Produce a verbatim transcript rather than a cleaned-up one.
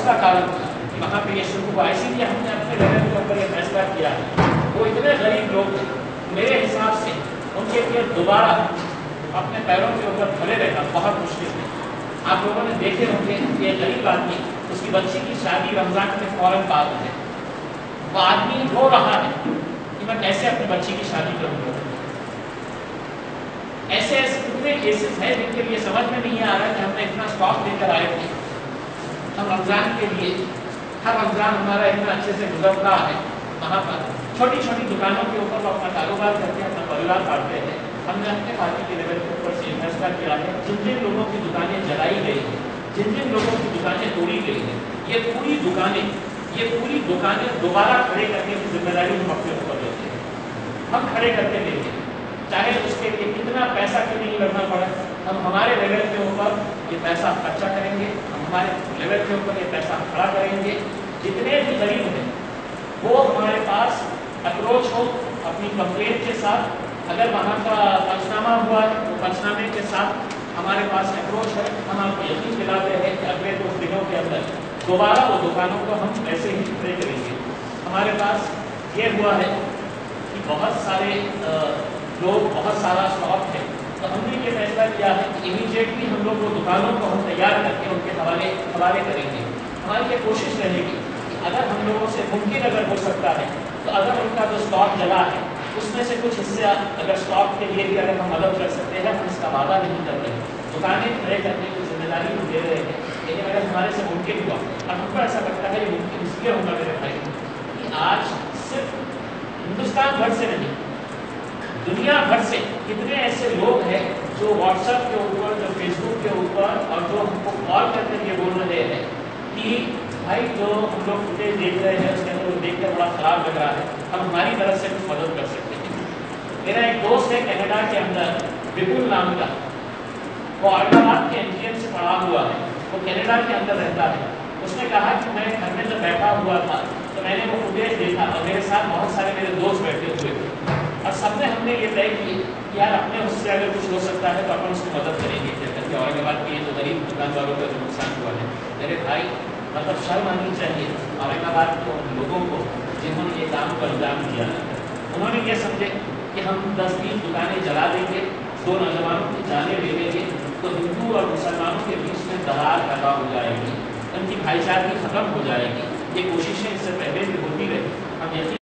दूसरा कारण था कि वहाँ पे ये शुरू हुआ, इसीलिए हमने अपने लेवल के ऊपर ये फैसला किया है। वो इतने गरीब लोग थे, मेरे हिसाब से उनके लिए दोबारा अपने पैरों के ऊपर खड़े रहना बहुत मुश्किल है। आप लोगों ने देखे होंगे कि एक गरीब आदमी, उसकी बच्ची की शादी रमजान के फौरन बाद है, वो आदमी रो रहा है कि मैं कैसे अपनी बच्ची की शादी करूँगा। ऐसे ऐसे कितने केसेस हैं जिनके लिए समझ में नहीं आ रहा कि हमने इतना स्टॉक लेकर आए थे हम रमजान के लिए, हर रमजान हमारा इतना अच्छे से गुजर रहा है, वहाँ पर छोटी छोटी दुकानों के ऊपर वो अपना कारोबार करते हैं, अपना परिवार पालते हैं। हमने अपने पार्टी के लेवल के ऊपर से फैसला किया है, जिन जिन लोगों की दुकानें जलाई गई हैं, जिन जिन लोगों की दुकानें तोड़ी गई हैं, ये पूरी दुकानें ये पूरी दुकानें दोबारा खड़े करने की जिम्मेदारी हम अपने ऊपर लेते हैं। हम खड़े करके लेंगे, चाहे उसके लिए कितना पैसा क्यों नहीं लगना पड़े। हम हमारे लेवल के ऊपर ये पैसा खर्चा करेंगे, हम हमारे लेवल के ऊपर ये पैसा खड़ा करेंगे। जितने भी गरीब हैं वो हमारे पास अप्रोच हो अपनी कंप्लेंट के साथ, अगर वहाँ का पंचनामा हुआ है तो पंचनामे के साथ हमारे पास अप्रोच है। हम आपको यकीन दिलाते हैं कि अगले कुछ दिनों के अंदर दोबारा वो दुकानों को हम ऐसे ही खड़े करेंगे। हमारे पास ये हुआ है कि बहुत सारे लोग, बहुत सारा स्टॉक है, तो हमने ये फैसला किया है कि इमीडिएटली हम लोग वो दुकानों को हम तैयार करके उनके हवाले हवाले करेंगे। हमारी ये कोशिश रहेगी कि अगर हम लोगों से मुमकिन अगर हो सकता है तो अगर उनका जो स्टॉक जला है उसमें से कुछ हिस्सा अगर स्टॉक के लिए भी अगर हम मदद कर सकते हैं, हम इसका वादा नहीं कर रहे, दुकानें खड़े करने की जिम्मेदारी हम दे रहे हैं। लेकिन अगर हमारे से मुमकिन हुआ, और हमको ऐसा लगता है ये मुमकिन इसलिए होगा मेरे भाई कि आज सिर्फ हिंदुस्तान भर से नहीं, दुनिया भर से कितने ऐसे लोग हैं जो व्हाट्सएप के ऊपर, जो फेसबुक के ऊपर, और जो हमको कॉल करके ये बोल रहे हैं कि भाई जो हम लोग फुटेज देख रहे हैं उसके अंदर देख कर बड़ा खराब लग रहा है, हम हमारी तरफ से कुछ मदद कर सकते हैं। मेरा एक दोस्त है कनाडा के अंदर, विपुल नाम का, वो औरंगाबाद के एनजीएम से पढ़ा हुआ है, वो कनाडा के अंदर रहता है। उसने कहा कि मैं घर में जब बैठा हुआ था तो मैंने वो फुटेज देखा और मेरे साथ बहुत सारे मेरे दोस्त बैठे हुए थे और सबने हमने ये तय की कि यार अपने उससे अगर कुछ हो सकता है तो अपन उसकी मदद करेंगे। करके औरंगाबाद के जो गरीब दुकान वालों का जो नुकसान हुआ है, मेरे भाई मतलब शर्म आनी चाहिए औरंगाबाद के उन लोगों को जिन्होंने ये काम को अंजाम दिया। उन्होंने ये समझे कि हम दस बीस दुकानें जला देंगे, दो नौजवानों की जानें ले लेंगे तो हिंदू और मुसलमानों के बीच में दरार पैदा हो जाएगी, उनकी भाईचारगी खत्म हो जाएगी। ये कोशिशें इससे पहले भी होती रही। हम यकीन